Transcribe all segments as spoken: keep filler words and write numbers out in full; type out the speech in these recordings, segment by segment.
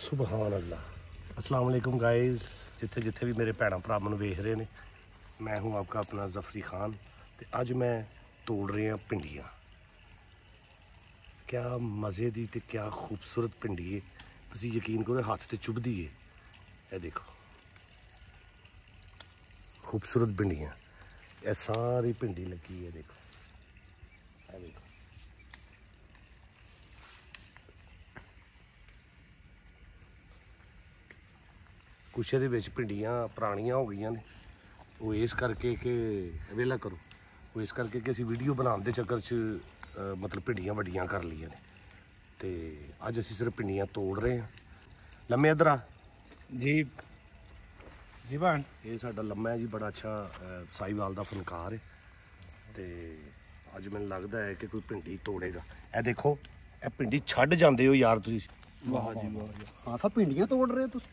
ਸੁਭਾਨ ਅੱਲਾ। अस्सलाम वालेकुम गाइस, जिथे जिथे भी मेरे भैन भरा मैं वेख रहे हैं, मैं हूँ आपका अपना जफरी खान। तो अज मैं तोड़ रहे हैं भिंडियाँ। क्या मज़े दी ते क्या खूबसूरत भिंडी है, तुसी यकीन करो हाथ से चुभदी है। ये देखो खूबसूरत भिंडियाँ, ये सारी भिंडी लगी है। देखो ये देखो कुछ ये भिंडियाँ पुरानियां हो गई ने, वो इस करके कि वेला करो, वो इस करके कि असी वीडियो बनाने के चक्कर च आ, मतलब भिंडियाँ वड्डियां कर लिया ने। तो अज असी सिर्फ भिंडियाँ तोड़ रहे हैं। लम्मे इधर आ जी जी भैन, ये साडा लम्मा है जी, बड़ा अच्छा साहिवाल का फनकार है। तो अज मैनूं लगता है कि कोई भिंडी तोड़ेगा। ए देखो ए भिंडी छड्ड जांदे हो यार तुसीं। वाह जी वाह। हाँ सब भिंडियां तोड़ रहे हो तुम?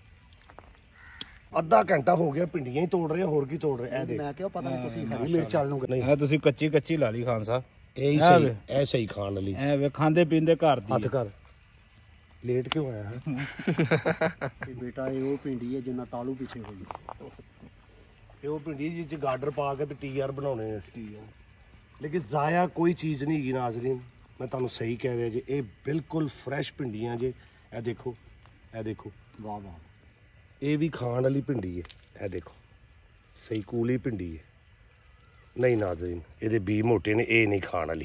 अद्धा घंटा हो गया भिंडियां ही तोड़ रहे हैं, होर की तोड़ रहे हैं। मैं क्या पता नहीं तुसी हरी मिर्च वाल नूं नहीं है तुसी कच्ची कच्ची ला ली खान साहब। यही सही, ऐ सही खाण वाली। ऐ वे खांदे पींदे घर दी हथ कर। लेट क्यों आया है? कि बेटा ये वो भिंडी है जिन्ना तालू पीछे होई। ये वो भिंडी जिस गाडर पा के टी आर बनाने, लेकिन जाया कोई चीज़ नहीं है नाजरीन। मैं तुहानूं सही कह रहा जी, ये बिल्कुल फ्रैश भिंडियां जे। ए देखो ए देखो, वाह वाह, ये भी खाण वाली भिंडी है। ए देखो सही कूली भिंडी है। नहीं नाजरीन, ये बी मोटे ने, ये नहीं खाण वाली।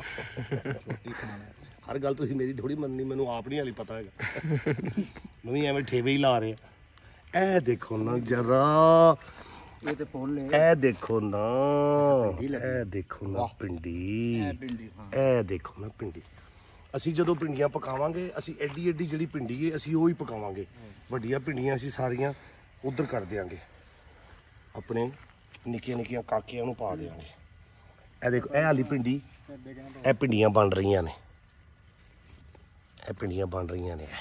हर गल तुसीं मेरी थोड़ी मननी, मैनूं आप नहीं हाली पता है। मैं भी एवें ठेवे ही ला रहे। ए देखो ना जरा, ये ते फुल है। ए देखो ना, ए देखो ना भिंडी, ए देखो ना भिंडी। ਅਸੀਂ ਜਦੋਂ भिंडियां पकावांगे, ਅਸੀਂ एडी एडी ਜਿਹੜੀ भिंडी है ਅਸੀਂ ਉਹ ਹੀ ਪਕਾਵਾਂਗੇ। ਵੱਡੀਆਂ भिंडियां ਅਸੀਂ ਸਾਰੀਆਂ ਉਧਰ ਕਰ ਦਿਆਂਗੇ, ਆਪਣੇ ਨਿੱਕੀਆਂ ਨਿੱਕੀਆਂ ਕਾਕੀਆਂ ਨੂੰ ਪਾ ਦਿਆਂਗੇ। ਇਹ ਦੇਖੋ ਇਹ ਵਾਲੀ भिंडी, ਇਹ भिंडियां ਬਣ ਰਹੀਆਂ ਨੇ, ਇਹ भिंडियां ਬਣ ਰਹੀਆਂ ਨੇ।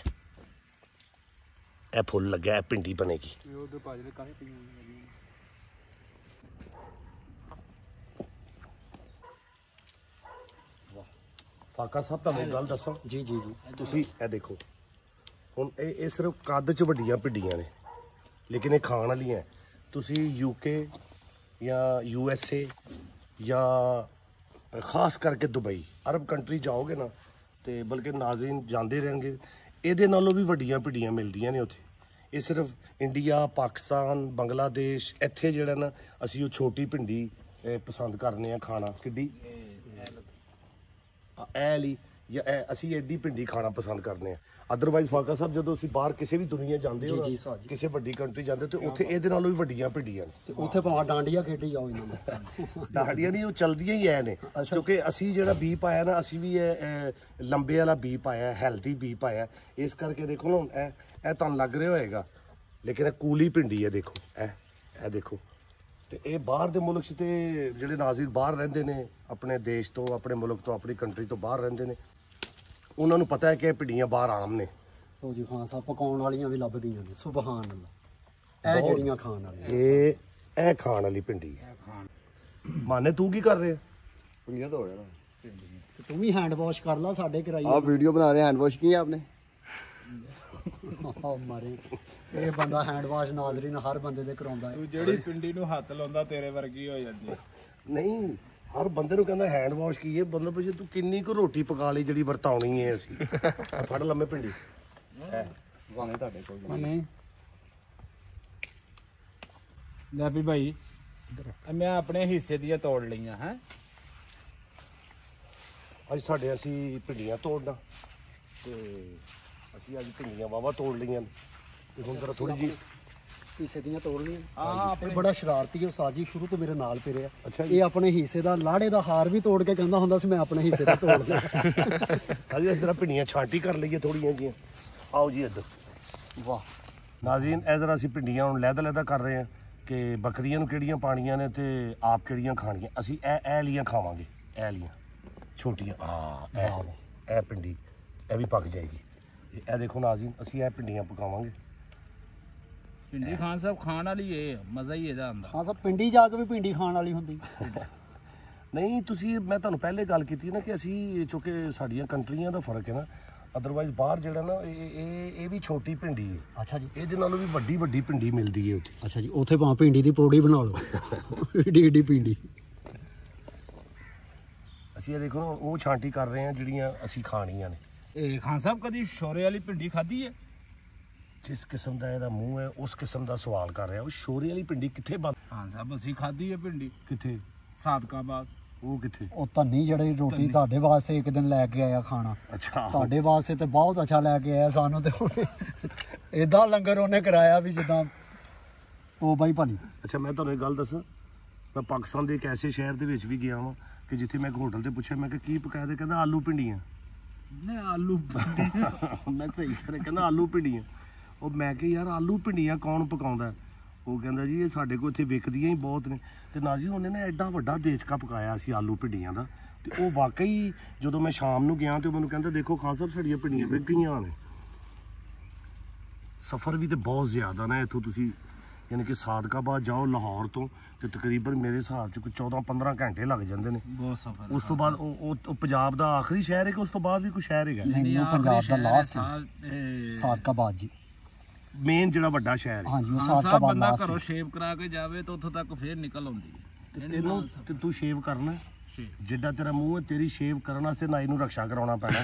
ਇਹ ਫੁੱਲ ਲੱਗਾ, ਇਹ भिंडी ਬਣੇਗੀ। फाका साहब तुहानूं एक गल दसां जी जी जी, तुसीं ए देखो हुण ये ये सिर्फ कद च वड्डियां भिंडियां ने, लेकिन ये खाण वालियां। तुसीं यूके या यूएसए या खास करके दुबई अरब कंट्री जाओगे ना, तो बल्कि नाज़रीन जाते रहेंगे, ये नालों भी वड्डियां भिंडियां मिलदियां ने उत्थे। ये सिर्फ इंडिया, पाकिस्तान, बांग्लादेश, इत्थे जिहड़ा ना असीं वो छोटी भिंडी पसंद करने आ खाना। किड्डी ऐली या असी एडी भिंडी खाना पसंद करने। अदरवाइज फाका साहब जो बाहर किसी भी दुनिया जाते हो, किसी वड्डी कंट्री जाते तो उत्थे इहदे नालों भी वड्डियां भिंडियां ने। उत्थे भावें डांडिया खेडी जाओ इन्हां ने। डांडियां नहीं, वो चलदियां ही है ने, क्योंकि असी जिहड़ा बी पाया ना, असी भी लंबे वाला बी पाया, हैल्दी बी पाया। इस करके देखो ना, ए ए तुहानूं लग रहा होएगा, लेकिन कूली भिंडी है। देखो ए ए देखो। तो ये बाहर के मुल्क से जोड़े नाज़रीन बाहर रहिंदे ने, अपने देश तो, अपने मुल्क तो, अपनी कंट्री तो बाहर रहिंदे ने, उन्होंने पता है कि भिंडियां बाहर आम ने। तो जी खान साहब पकाउण वालियां भी लभ गईयां ने। सुभान अल्लाह, ए जड़ियां खाण वालियां, ये ए खाण वाली भिंडी है। माने तू की कर रहे है? भिंडियां तोड़ रहा हूं। तू भी हैंड वॉश कर ला, साडे कराई। आप वीडियो बना रहे हैं, हैंड वॉश किया आपने? मारे ये बंदा हैंड वॉश नाज़रीन हर बंदे दे कराउंदा है। तू जेड़ी पिंडी नु हाथ लाउंदा तेरे वर्गी हो जांदी है। नहीं, हर बंदे नूं कहंदा हैंड वॉश कीए। बंदा पुछे तू किन्नी को रोटी पका ली जिहड़ी वरताउणी है असी। फड़ लम्मे भिंडी वाह ਤੁਹਾਡੇ ਕੋਲ नहीं ले भी भाई, मैं अपने हिस्से दियां तोड़ लईयां हैं। अज साडे असी भिंडियां तोड़ना, ते असी अज भिंडियां वावा तोड़ लईयां ते हुण जरा थोड़ी जी हिस्से दियां तोड़ ली। हाँ ये बड़ा शरारती है साजी, शुरू तो मेरे नाल फिरे आ। अच्छा ये अपने हिस्से दा लाड़े दा हार भी तोड़ के कहंदा हुंदा सी मैं अपने हिस्से दा तोड़ लिया। अज इस तरह भिंडियां छांटी कर लईए थोड़ियां जियां। आओ जी इधर। वाह नाज़रीन ए जरा असी भिंडियां हुण लैदा लैदा कर रहे हैं कि बकरियां नूं किहड़ियां पाणियां ने ते आप किहड़ियां खाणियां। असी ए ए लियां खावांगे, ए लियां छोटियां। हाँ ए ए भिंडी ए भी पक जाएगी। ए देखो नाज़रीन, असी ए भिंडियां पकावांगे। पिंडी खान साहब खाण वाली है, मज़ा ही ਇਹਦਾ ਆਂਦਾ। हाँ सब पिंडी जाके भी भिंडी खाण वाली हुंदी। नहीं तुसी मैं तुहानूं पहले गल कीती ना कि असी चूंकि साडियां कंट्रियां दा फर्क है ना, ਅਦਰਵਾਈਜ਼ ਬਾਹਰ ਜਿਹੜਾ ਨਾ ਇਹ ਇਹ ਇਹ ਵੀ ਛੋਟੀ ਭਿੰਡੀ ਹੈ। ਅੱਛਾ ਜੀ ਇਹਦੇ ਨਾਲੋਂ ਵੀ ਵੱਡੀ ਵੱਡੀ ਭਿੰਡੀ ਮਿਲਦੀ ਹੈ ਉੱਥੇ। ਅੱਛਾ ਜੀ ਉੱਥੇ ਭਾਵੇਂ ਭਿੰਡੀ ਦੀ ਪੌੜੀ ਬਣਾ ਲਓ ਏਡੀ ਏਡੀ ਭਿੰਡੀ। ਅਸੀਂ ਇਹ ਦੇਖੋ ਨਾ ਉਹ ਛਾਂਟੀ ਕਰ ਰਹੇ ਹਾਂ ਜਿਹੜੀਆਂ ਅਸੀਂ ਖਾਣੀਆਂ ਨੇ। ਇਹ ਖਾਨ ਸਾਹਿਬ ਕਦੀ ਸ਼ੋਰੇ ਵਾਲੀ ਭਿੰਡੀ ਖਾਧੀ ਹੈ? ਜਿਸ ਕਿਸਮ ਦਾ ਇਹਦਾ ਮੂੰਹ ਹੈ ਉਸ ਕਿਸਮ ਦਾ ਸਵਾਲ ਕਰ ਰਿਹਾ। ਉਹ ਸ਼ੋਰੇ ਵਾਲੀ ਭਿੰਡੀ ਕਿੱਥੇ ਬੰਦ? ਖਾਨ ਸਾਹਿਬ ਅਸੀਂ ਖਾਧੀ ਹੈ ਭਿੰਡੀ ਕਿੱਥੇ? ਸਾਦਕਾਬਾਦ। ਉਹ ਕਿੱਥੇ? ਉਹ ਧੰਨੀ ਜਿਹੜੀ ਰੋਟੀ ਤੁਹਾਡੇ ਵਾਸਤੇ ਇੱਕ ਦਿਨ ਲੈ ਕੇ ਆਇਆ ਖਾਣਾ, ਅੱਛਾ ਤੁਹਾਡੇ ਵਾਸਤੇ ਤੇ ਬਹੁਤ ਅੱਛਾ ਲੈ ਕੇ ਆਇਆ, ਸਾਨੂੰ ਤੇ ਇਦਾਂ ਲੰਗਰ ਉਹਨੇ ਕਰਾਇਆ ਵੀ ਜਿੱਦਾਂ ਉਹ ਬਾਈ ਭਾਲੀ। ਅੱਛਾ ਮੈਂ ਤੁਹਾਨੂੰ ਇੱਕ ਗੱਲ ਦੱਸਾਂ, ਮੈਂ ਪਾਕਿਸਤਾਨ ਦੇ ਇੱਕ ਐਸੇ ਸ਼ਹਿਰ ਦੇ ਵਿੱਚ ਵੀ ਗਿਆ ਵਾਂ ਕਿ ਜਿੱਥੇ ਮੈਂ ਇੱਕ ਹੋਟਲ ਤੇ ਪੁੱਛਿਆ, ਮੈਂ ਕਿ ਕੀ ਪਕਾਇਆ? ਤੇ ਕਹਿੰਦਾ ਆਲੂ ਭਿੰਡੀਆਂ। ਨਹੀਂ ਆਲੂ ਮੈਂ ਸਹੀ ਕਰੇ ਕਹਿੰਦਾ ਆਲੂ ਭਿੰਡੀਆਂ। ਉਹ ਮੈਂ ਕਿ ਯਾਰ ਆਲੂ ਭਿੰਡੀਆਂ ਕੌਣ ਪਕਾਉਂਦਾ? ਉਹ ਕਹਿੰਦਾ ਜੀ ਇਹ ਸਾਡੇ ਕੋਲ ਇੱਥੇ ਵਿਕਦੀਆਂ ਹੀ ਬਹੁਤ ਨੇ। ਤੇ ਨਾਜ਼ੀ ਉਹਨੇ ਨਾ ਐਡਾ ਵੱਡਾ ਦੇਚਕਾ ਪਕਾਇਆ ਸੀ ਆਲੂ ਭਿੰਡੀਆਂ ਦਾ। ਤੇ ਉਹ ਵਾਕਈ ਜਦੋਂ ਮੈਂ ਸ਼ਾਮ ਨੂੰ ਗਿਆ ਤੇ ਉਹ ਮੈਨੂੰ ਕਹਿੰਦਾ ਦੇਖੋ ਖਾਨ ਸਾਹਿਬ ਸਾਡੀਆਂ ਭਿੰਡੀਆਂ ਵਿਕ ਗਈਆਂ ਨੇ। ਸਫ਼ਰ ਵੀ ਤੇ ਬਹੁਤ ਜ਼ਿਆਦਾ ਨਾ ਇੱਥੋਂ ਤੁਸੀਂ, ਯਾਨੀ ਕਿ ਸਾਦਕਾਬਾਦ ਜਾਓ ਲਾਹੌਰ ਤੋਂ ਤੇ ਤਕਰੀਬਨ ਮੇਰੇ ਹਿਸਾਬ 'ਚ ਕੋਈ ਚੌਦਾਂ ਪੰਦਰਾਂ ਘੰਟੇ ਲੱਗ ਜਾਂਦੇ ਨੇ। ਬਹੁਤ ਸਫਰ। ਉਸ ਤੋਂ ਬਾਅਦ ਉਹ ਉਹ- ਉਹ ਪੰਜਾਬ ਦਾ ਆਖਰੀ ਸ਼ਹਿਰ ਹੈ ਕਿ ਉਸ ਤੋਂ ਬਾਅਦ ਵੀ ਕੋਈ ਸ਼ਹਿਰ ਹੈਗਾ? ਨਹੀਂ ਉਹ ਪੰਜਾਬ ਦਾ ਲਾਸਟ ਇਹ ਸਾਦਕਾਬਾਦ ਜੀ। ਮੇਨ ਜਿਹੜਾ ਵੱਡਾ ਸ਼ਹਿਰ ਹੈ। ਹਾਂਜੀ ਉਹ ਖਾਨ ਸਾਹਿਬ ਸਾਦਕਾਬਾਦ ਬੰਦਾ ਲਾਸਟ। ਘਰੋਂ ਸ਼ੇਵ ਕਰਾ ਕੇ ਜਾਵੇ ਤਾਂ ਉੱਥੋਂ ਤੱਕ ਫੇਰ ਨਿਕਲ ਆਉਂਦੀ ਹੈ। ਤੇ ਤੈਨੂੰ ਤੇ ਤੂੰ ਸ਼ੇਵ ਕਰਨਾ ਸ਼ੇਵ ਜਿੱਡਾ ਤੇਰਾ ਮੂੰਹ ਹੈ, ਤੇਰੀ ਸ਼ੇਵ ਕਰਨ ਵਾਸਤੇ ਨਾਈ ਨੂੰ ਰਕਸ਼ਾ ਕਰਾਉਣਾ ਪੈਣਾ।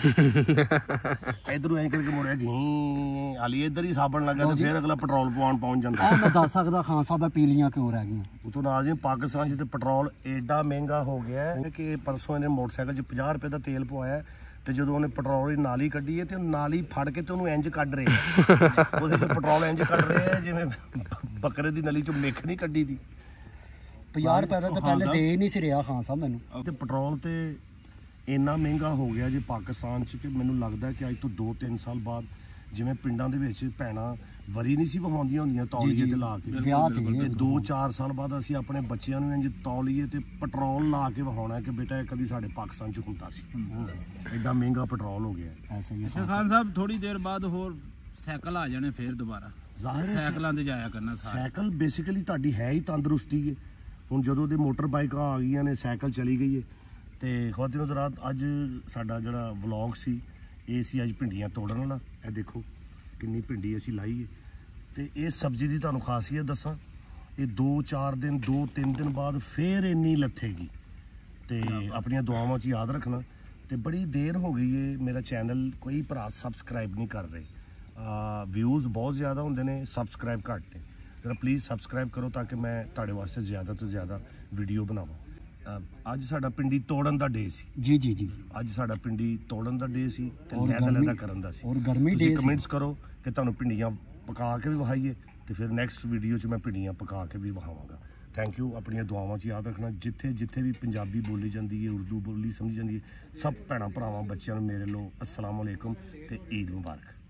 ਇਧਰੋਂ ਐਂ ਕਰਕੇ ਮੁੜਿਆ ਘੀ ਹਾਲੀ ਇੱਧਰ ਹੀ ਸਾਬਣ ਲੱਗਾ ਤੇ ਫਿਰ ਅਗਲਾ ਪੈਟਰੋਲ ਪਵਾਉਣ ਪਹੁੰਚ ਜਾਂਦਾ। ਇਹ ਮੈਂ ਦੱਸ ਸਕਦਾ ਖਾਨ ਸਾਹਿਬ ਪੀਲੀਆਂ ਕਿਉਂ ਰਹਿ ਗਈਆਂ। ਉਤੋਂ ਨਾਜ਼im ਪਾਕਿਸਤਾਨ 'ਚ ਤੇ ਪੈਟਰੋਲ ਏਡਾ ਮਹਿੰਗਾ ਹੋ ਗਿਆ ਹੈ ਕਿ ਪਰਸੋਂ ਇਹਨੇ ਮੋਟਰਸਾਈਕਲ 'ਚ ਪੰਜਾਹ ਰੁਪਏ ਦਾ ਤੇਲ ਪਵਾਇਆ ਤੇ ਜਦੋਂ ਉਹਨੇ ਪੈਟਰੋਲ ਦੀ ਨਾਲੀ ਕੱਢੀ ਹੈ ਤੇ ਉਹ ਨਾਲੀ ਫੜ ਕੇ ਤੇ ਉਹਨੂੰ ਇੰਜ ਕੱਢ ਰਹੇ ਆ। ਉਹਦੇ 'ਚ ਪੈਟਰੋਲ ਇੰਜ ਕੱਢ ਰਹੇ ਆ ਜਿਵੇਂ ਬੱਕਰੇ ਦੀ ਨਲੀ 'ਚੋਂ ਮਿੱਖ ਨਹੀਂ ਕੱਢੀ ਦੀ। ਪੰਜਾਹ ਰੁਪਏ ਦਾ ਤਾਂ ਪਹਿਲੇ ਦੇ ਹੀ ਨਹੀਂ ਸੀ ਰਿਹਾ ਖਾਨ ਸਾਹਿਬ ਮੈਨੂੰ। ਤੇ ਪੈਟਰੋਲ ਤੇ ਇੰਨਾ ਮਹਿੰਗਾ ਹੋ ਗਿਆ ਜੀ ਪਾਕਿਸਤਾਨ 'ਚ ਕਿ ਮੈਨੂੰ ਲੱਗਦਾ ਕਿ ਅੱਜ ਤੋਂ ਦੋ ਤਿੰਨ ਸਾਲ ਬਾਅਦ ਜਿਵੇਂ ਪਿੰਡਾਂ ਦੇ ਵਿੱਚ ਭੈਣਾਂ ਵਰੀ ਨਹੀਂ ਸੀ ਵਹਾਉਂਦੀਆਂ ਹੁੰਦੀਆਂ ਤੌਲੀਏ ਤੇ ਲਾ ਕੇ, ਵਿਆਹ ਤੇ ਇਹ ਦੋ ਚਾਰ ਸਾਲ ਬਾਅਦ ਅਸੀਂ ਆਪਣੇ ਬੱਚਿਆਂ ਨੂੰ ਇੰਜ ਤੌਲੀਏ ਤੇ ਪੈਟਰੋਲ ਲਾ ਕੇ ਵਹਾਉਣਾ ਕਿ ਬੇਟਾ ਇਹ ਕਦੀ ਸਾਡੇ ਪਾਕਿਸਤਾਨ 'ਚ ਹੁੰਦਾ ਸੀ। ਐਡਾ ਮਹਿੰਗਾ ਪੈਟਰੋਲ ਹੋ ਗਿਆ। ਐਸਾ ਹੀ ਹੈ ਅੱਛਾ ਖਾਨ ਸਾਹਿਬ ਥੋੜੀ ਦੇਰ ਬਾਅਦ ਹੋਰ ਸਾਈਕਲ ਆ ਜਾਣੇ ਫੇਰ ਦੁਬਾਰਾ। ਜ਼ਾਹਿਰ ਹੈ ਸਾਈਕਲਾਂ ਤੇ ਜਾਇਆ ਕਰਨਾ ਸਾਰੇ। ਸਾਈਕਲ ਬੇਸਿਕਲੀ ਤੁਹਾਡੀ ਹੈ ਹੀ ਤੰਦਰੁਸਤੀ ਹੈ। ਹੁਣ ਜਦੋਂ ਦੇ ਮੋਟਰ ਬਾਈਕਾਂ ਆ ਗਈਆਂ ਨੇ ਸਾਈਕਲ ਚਲੀ ਗਈ ਹੈ। ਤੇ ਖੁਆਤਿਨੋ ਹਜ਼ਰਾਤ ਅੱਜ ਸਾਡਾ ਜਿਹੜਾ ਵਲੌਗ ਸੀ ਇਹ ਸੀ ਅੱਜ ਭਿੰਡੀਆਂ ਤੋੜਨ ਵਾਲਾ। ਇਹ ਦੇਖੋ ਕਿੰਨੀ ਭਿੰਡੀ ਅਸੀਂ ਲਾਈ ਹੈ। ਤੇ ਇਹ ਸਬਜ਼ੀ ਦੀ ਤੁਹਾਨੂੰ ਖਾਸੀਅਤ ਦੱਸਾਂ, ਇਹ ਦੋ ਚਾਰ ਦਿਨ ਦੋ ਤਿੰਨ ਦਿਨ ਬਾਅਦ ਫੇਰ ਇੰਨੀ ਲੱਥੇਗੀ। ਤੇ ਆਪਣੀਆਂ ਦੁਆਵਾਂ 'ਚ ਯਾਦ ਰੱਖਣਾ। ਤੇ ਬੜੀ ਦੇਰ ਹੋ ਗਈ ਹੈ ਮੇਰਾ ਚੈਨਲ ਕੋਈ ਭਰਾ ਸਬਸਕ੍ਰਾਈਬ ਨਹੀਂ ਕਰ ਰਹੇ। ਵਿਊਜ਼ ਬਹੁਤ ਜ਼ਿਆਦਾ ਹੁੰਦੇ ਨੇ, ਸਬਸਕ੍ਰਾਈਬ ਘੱਟ ਨੇ। ਜਰਾ ਪਲੀਜ਼ ਸਬਸਕ੍ਰਾਈਬ ਕਰੋ ਤਾਂ ਕਿ ਮੈਂ ਤੁਹਾਡੇ ਵਾਸਤੇ ਜ਼ਿਆਦਾ ਤੋਂ ਜ਼ਿਆਦਾ ਵੀਡੀਓ ਬਣਾਵਾਂ। ਅੱਜ ਸਾਡਾ ਪਿੰਡੀ ਤੋੜਨ ਦਾ ਡੇ ਸੀ। ਜੀ ਜੀ ਜੀ ਅੱਜ ਸਾਡਾ ਪਿੰਡੀ ਤੋੜਨ ਦਾ ਡੇ ਸੀ ਤੇ ਔਰ ਲੈਦਾ ਗਰਮੀ- ਲੈਦਾ ਕਰਨ ਦਾ ਸੀ। ਔਰ ਗਰਮੀ ਤੁਸੀਂ ਡੇ ਸੀ। ਕਮੈਂਟਸ ਕਰੋ ਕਿ ਤੁਹਾਨੂੰ ਪਿੰਡੀਆਂ ਪਕਾ ਕੇ ਵੀ ਵਿਖਾਈਏ ਤੇ ਫਿਰ ਨੈਕਸਟ ਵੀਡੀਓ 'ਚ ਮੈਂ ਪਿੰਡੀਆਂ ਪਕਾ ਕੇ ਵੀ ਵਿਖਾਵਾਂਗਾ। Thank you. ਆਪਣੀਆਂ ਦੁਆਵਾਂ 'ਚ ਯਾਦ ਰੱਖਣਾ। ਜਿੱਥੇ ਜਿੱਥੇ ਵੀ ਪੰਜਾਬੀ ਬੋਲੀ ਜਾਂਦੀ ਹੈ, ਉਰਦੂ ਬੋਲੀ ਸਮਝੀ ਜਾਂਦੀ ਹੈ, ਸਭ ਭੈਣਾਂ ਭਰਾਵਾਂ ਬੱਚਿਆਂ ਨੂੰ ਮੇਰੇ ਲੋ ਅਸਲਾਮ ਵਾਲੇਕੁਮ ਤੇ ਈਦ ਮੁਬਾਰਕ।